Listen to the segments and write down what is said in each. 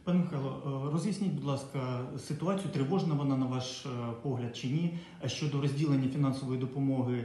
Пане Михайло, роз'ясніть, будь ласка, ситуацію, тривожна вона на ваш погляд чи ні, щодо розділення фінансової допомоги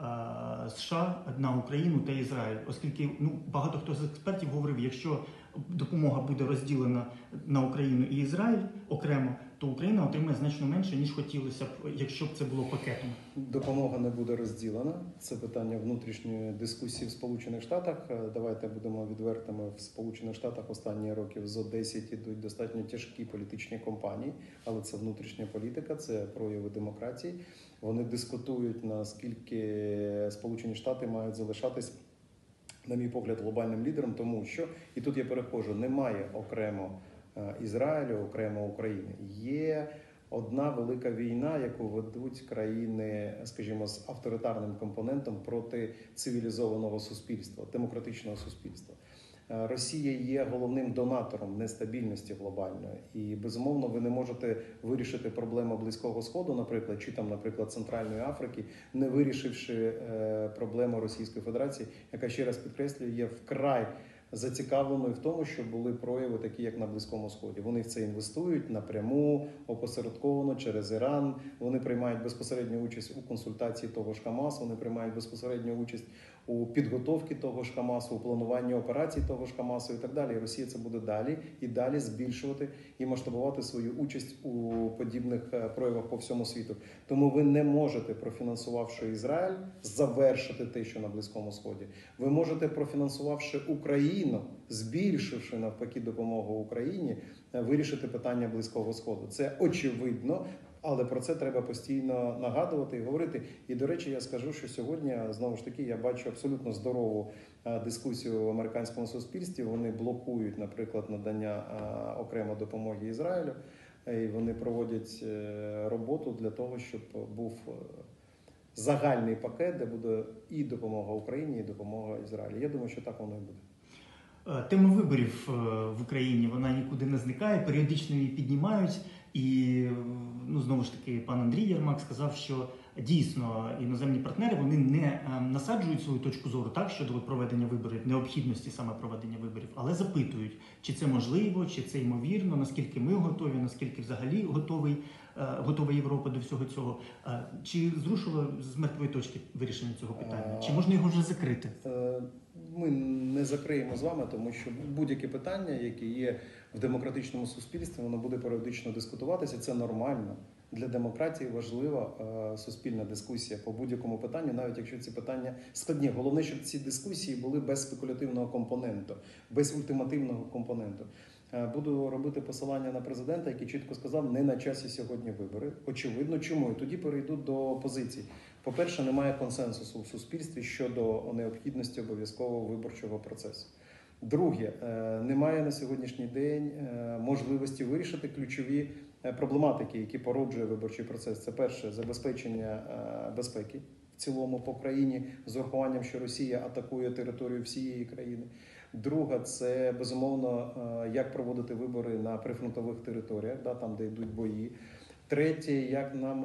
США на Україну та Ізраїль, оскільки багато хто з експертів говорив, якщо допомога буде розділена на Україну і Ізраїль окремо, то Україна отримає значно менше, ніж хотілося б, якщо б це було пакетом. Допомога не буде розділена. Це питання внутрішньої дискусії в Сполучених Штатах. Давайте будемо відвертими. В Сполучених Штатах останні років зо 10 ідуть достатньо тяжкі політичні кампанії, але це внутрішня політика, це прояви демократії. Вони дискутують, наскільки Сполучені Штати мають залишатись, на мій погляд, глобальним лідером, тому що, і тут я перехожу, немає окремо Ізраїлю, окремо України. Є одна велика війна, яку ведуть країни, скажімо, з авторитарним компонентом проти цивілізованого суспільства, демократичного суспільства. Росія є головним донатором нестабільності глобальної. І, безумовно, ви не можете вирішити проблему Близького Сходу, наприклад, чи там, наприклад, Центральної Африки, не вирішивши проблему Російської Федерації, яка, ще раз підкреслюю, є вкрай зацікавленою в тому, щоб були прояви такі, як на Близькому Сході. Вони в це інвестують напряму, опосередковано, через Іран. Вони приймають безпосередню участь у консультації того ж Хамасу, вони приймають безпосередню участь у підготовці того ж Хамасу, у плануванні операцій того ж Хамасу і так далі. І Росія це буде далі і далі збільшувати і масштабувати свою участь у подібних проявах по всьому світу. Тому ви не можете, профінансувавши Ізраїль, завершити те, що на Близькому Сході. Ви можете, профінансувавши Україну, збільшивши навпаки допомогу Україні, вирішити питання Близького Сходу. Це очевидно. Але про це треба постійно нагадувати і говорити. І, до речі, я скажу, що сьогодні, знову ж таки, я бачу абсолютно здорову дискусію в американському суспільстві. Вони блокують, наприклад, надання окремо допомоги Ізраїлю. І вони проводять роботу для того, щоб був загальний пакет, де буде і допомога Україні, і допомога Ізраїлю. Я думаю, що так воно і буде. Тема виборів в Україні, вона нікуди не зникає, періодично її піднімають. І, знову ж таки, пан Андрій Єрмак сказав, що дійсно іноземні партнери, вони не насаджують свою точку зору так щодо проведення виборів, необхідності саме проведення виборів, але запитують, чи це можливо, чи це ймовірно, наскільки ми готові, наскільки взагалі готова Європа до всього цього. Чи зрушило з мертвої точки вирішення цього питання? Чи можна його вже закрити? Ми не закриємо з вами, тому що будь-яке питання, яке є в демократичному суспільстві, воно буде періодично дискутуватися. Це нормально. Для демократії важлива суспільна дискусія по будь-якому питанню, навіть якщо ці питання складні. Головне, щоб ці дискусії були без спекулятивного компоненту, без ультимативного компоненту. Буду робити посилання на президента, який чітко сказав, не на часі сьогодні вибори. Очевидно, чому? І тоді перейду до позицій. По-перше, немає консенсусу в суспільстві щодо необхідності обов'язкового виборчого процесу. Друге, немає на сьогоднішній день можливості вирішити ключові проблематики, які породжує виборчий процес. Це перше, забезпечення безпеки в цілому по країні, з урахуванням, що Росія атакує територію всієї країни. Друга, це, безумовно, як проводити вибори на прифронтових територіях, там, де йдуть бої. Третє, як нам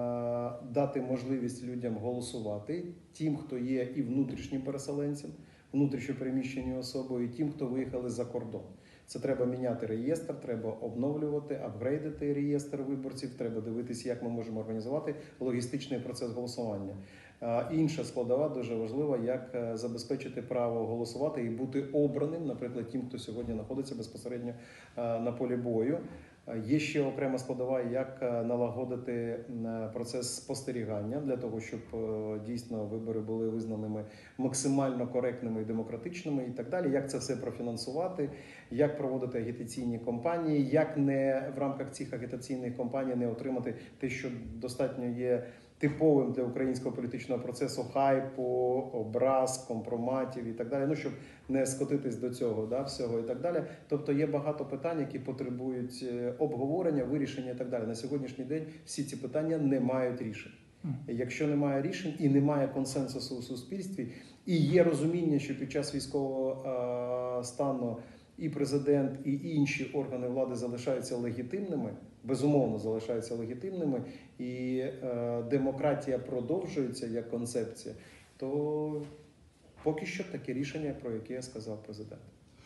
дати можливість людям голосувати, тим, хто є і внутрішнім переселенцем, внутрішньо переміщеною особою, і тим, хто виїхали за кордон. Це треба міняти реєстр, треба обновлювати, апгрейдити реєстр виборців, треба дивитися, як ми можемо організувати логістичний процес голосування. Інша складова, дуже важлива, як забезпечити право голосувати і бути обраним, наприклад, тим, хто сьогодні знаходиться безпосередньо на полі бою. Є ще окрема складова, як налагодити процес спостерігання для того, щоб дійсно вибори були визнаними максимально коректними і демократичними і так далі. Як це все профінансувати, як проводити агітаційні кампанії, як не в рамках цих агітаційних кампаній не отримати те, що достатньо є типовим для українського політичного процесу хайпу, образ, компроматів і так далі, щоб не скотитись до цього, всього і так далі. Тобто є багато питань, які потребують обговорення, вирішення і так далі. На сьогоднішній день всі ці питання не мають рішень. Якщо немає рішень і немає консенсусу у суспільстві, і є розуміння, що під час військового стану і президент, і інші органи влади залишаються легітимними, безумовно залишаються легітимними, і демократія продовжується як концепція, то поки що таке рішення, про яке я сказав президент.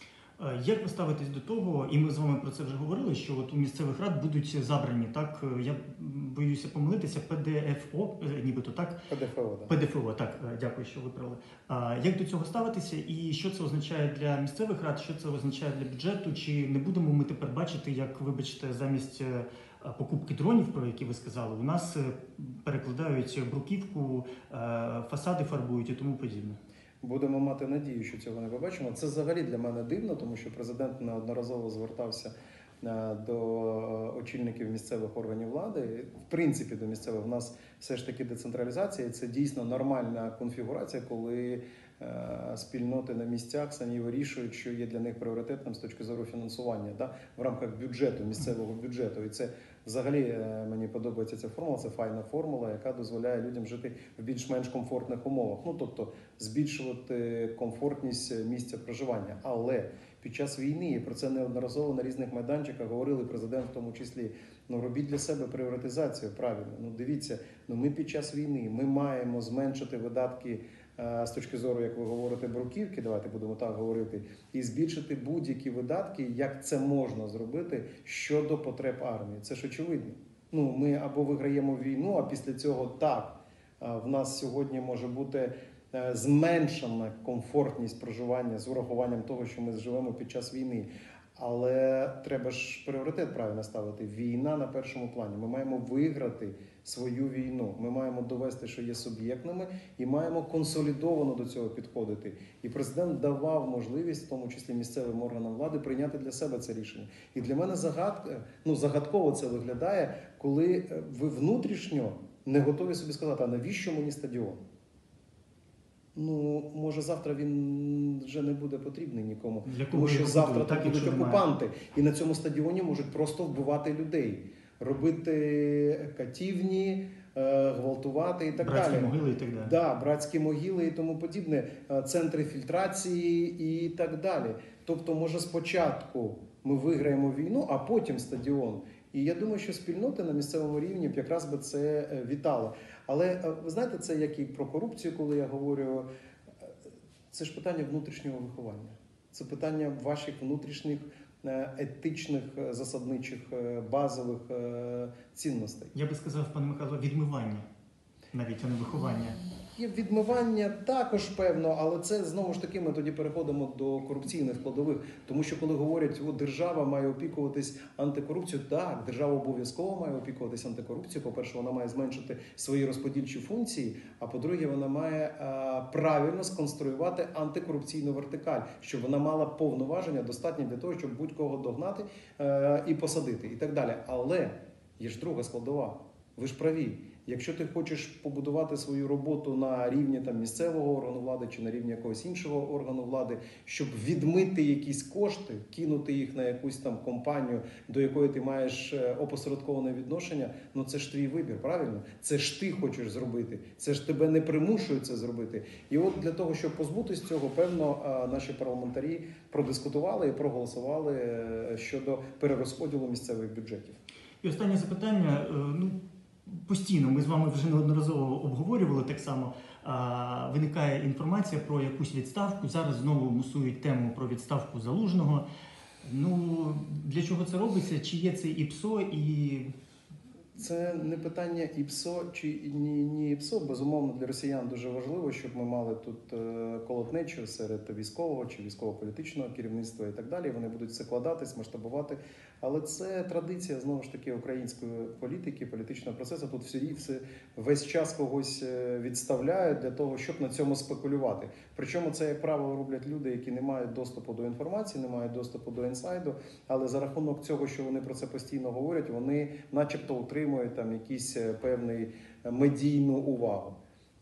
Як ви ставитесь до того, і ми з вами про це вже говорили, що от у місцевих рад будуть забрані, так, я боюся помилитися, ПДФО, нібито так? ПДФО, так. ПДФО, так, дякую, що виправили. Як до цього ставитися і що це означає для місцевих рад, що це означає для бюджету? Чи не будемо ми тепер бачити, як, вибачте, замість покупки дронів, про які ви сказали, у нас перекладають бруківку, фасади фарбують і тому подібне? Будемо мати надію, що цього не побачимо. Це взагалі для мене дивно, тому що президент неодноразово звертався до очільників місцевих органів влади. В принципі, до місцевих. У нас все ж таки децентралізація. Це дійсно нормальна конфігурація, коли спільноти на місцях самі вирішують, що є для них пріоритетним з точки зору фінансування, да, в рамках бюджету, місцевого бюджету. І це взагалі мені подобається ця формула, це файна формула, яка дозволяє людям жити в більш-менш комфортних умовах. Ну, тобто збільшувати комфортність місця проживання. Але під час війни, і про це неодноразово на різних майданчиках говорили президент в тому числі, робіть для себе пріоритизацію, правильно. Дивіться, ми під час війни, ми маємо зменшити видатки з точки зору, як ви говорите, бруківки, давайте будемо так говорити, і збільшити будь-які видатки, як це можна зробити щодо потреб армії. Це ж очевидно. Ми або виграємо війну, а після цього так, в нас сьогодні може бути зменшена комфортність проживання з урахуванням того, що ми живемо під час війни. Але треба ж пріоритет правильно ставити. Війна на першому плані. Ми маємо виграти свою війну. Ми маємо довести, що є суб'єктними, і маємо консолідовано до цього підходити. І президент давав можливість, в тому числі місцевим органам влади, прийняти для себе це рішення. І для мене загадково це виглядає, коли ви внутрішньо не готові собі сказати, а навіщо мені стадіон? Може завтра він вже не буде потрібний нікому, тому що завтра там будуть окупанти, і на цьому стадіоні можуть просто вбивати людей, робити катівні, гвалтувати і так братські далі. Могили і так далі. Да, братські могили і тому подібне, центри фільтрації і так далі. Тобто, може спочатку ми виграємо війну, а потім стадіон. І я думаю, що спільноти на місцевому рівні б якраз би це вітали. Але ви знаєте, це як і про корупцію, коли я говорю, це ж питання внутрішнього виховання. Це питання ваших внутрішніх етичних, засадничих, базових цінностей. Я би сказав, пане Михайло, відмивання, навіть, а не виховання. Є відмивання також, певно, але це, знову ж таки, ми тоді переходимо до корупційних складових. Тому що, коли говорять, держава має опікуватись антикорупцією, так, держава обов'язково має опікуватись антикорупцією. По-перше, вона має зменшити свої розподільчі функції, а по-друге, вона має правильно сконструювати антикорупційну вертикаль, щоб вона мала повноваження достатні для того, щоб будь-кого догнати і посадити, і так далі. Але є ж друга складова. Ви ж праві. Якщо ти хочеш побудувати свою роботу на рівні місцевого органу влади чи на рівні якогось іншого органу влади, щоб відмити якісь кошти, кинути їх на якусь компанію, до якої ти маєш опосередковане відношення, це ж твій вибір, правильно? Це ж ти хочеш зробити, це ж тебе не примушує це зробити. І от для того, щоб позбутись цього, певно, наші парламентарі продискутували і проголосували щодо перерозподілу місцевих бюджетів. І останнє запитання. Постійно, ми з вами вже неодноразово обговорювали так само, виникає інформація про якусь відставку, зараз знову мусують тему про відставку Залужного. Для чого це робиться, чи є це ІПСО і... Це не питання ІПСО чи не ІПСО. Безумовно, для росіян дуже важливо, щоб ми мали тут колотнечу серед військового чи військово-політичного керівництва і так далі. Вони будуть все кладатись, масштабувати. Але це традиція, знову ж таки, української політики, політичного процесу. Тут весь час когось відставляють для того, щоб на цьому спекулювати. Причому це, як правило, роблять люди, які не мають доступу до інформації, не мають доступу до інсайду, але за рахунок цього, що вони про це постійно говорять, вони начебто утримують якийсь певний медійну увагу.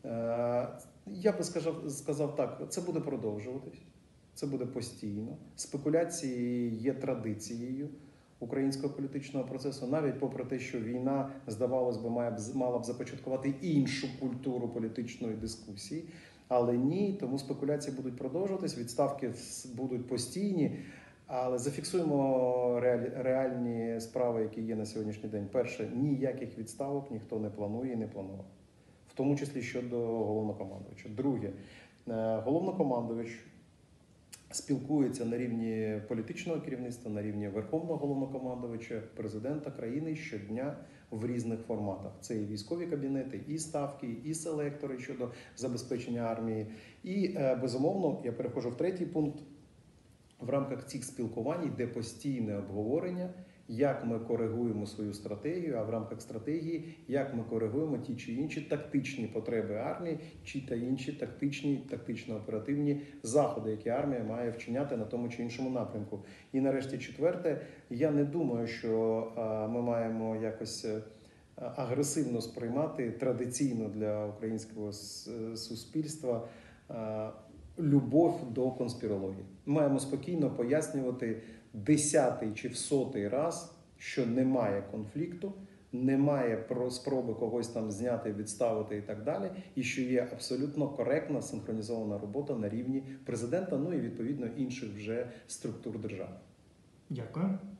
Я би сказав так, це буде продовжуватись, це буде постійно. Спекуляції є традицією українського політичного процесу, навіть попри те, що війна, здавалось би, мала б започаткувати іншу культуру політичної дискусії, але ні, тому спекуляції будуть продовжуватись, відставки будуть постійні. Але зафіксуємо реальні справи, які є на сьогоднішній день. Перше, ніяких відставок ніхто не планує і не планував. В тому числі щодо головнокомандувача. Друге, головнокомандувач спілкується на рівні політичного керівництва, на рівні Верховного Головнокомандувача, президента країни щодня в різних форматах. Це і військові кабінети, і ставки, і селектори щодо забезпечення армії. І, безумовно, я переходжу в третій пункт. В рамках цих спілкувань йде постійне обговорення, як ми коригуємо свою стратегію, а в рамках стратегії, як ми коригуємо ті чи інші тактичні потреби армії, чи та інші тактично-оперативні заходи, які армія має вчиняти на тому чи іншому напрямку. І нарешті четверте, я не думаю, що ми маємо якось агресивно сприймати традиційно для українського суспільства любов до конспірології. Ми маємо спокійно пояснювати 10-й чи в 100-й раз, що немає конфлікту, немає спроби когось там зняти, відставити і так далі, і що є абсолютно коректна, синхронізована робота на рівні президента, ну і відповідно інших вже структур держави. Дякую.